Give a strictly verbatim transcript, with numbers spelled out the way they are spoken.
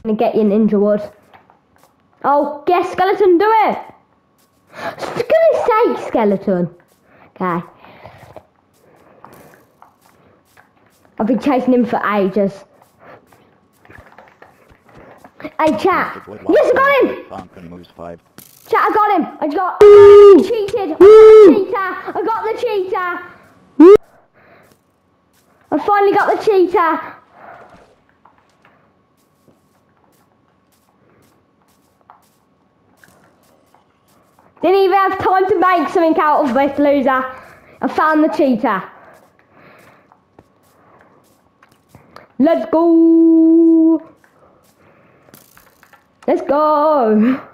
Get your ninja wood. Oh, yes, skeleton, do it! For goodness sake, skeleton. Okay. I've been chasing him for ages. Hey, chat. Yes, I got him! Chat, I got him! I got, I got cheated! I got the cheetah! I got the cheetah! I finally got the cheetah! Didn't even have time to make something out of this loser. I found the cheetah. Let's go! Let's go!